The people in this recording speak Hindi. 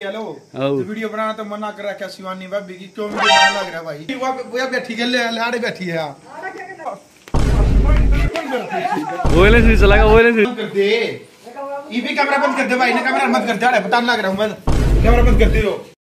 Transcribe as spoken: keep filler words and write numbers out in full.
हेलो तो वीडियो बनाना तो मना कर रखा शिवानी भाभी की क्यों वीडियो बनाना लग रहा है भाई वो वो बैठी है ले लाड़े बैठी है ओले से चलाएगा ओले से कर दे ये भी कैमरा बंद कर दे भाई ने कैमरा मत कर दे पता लग रहा हूं मैं कैमरा बंद कर दे हो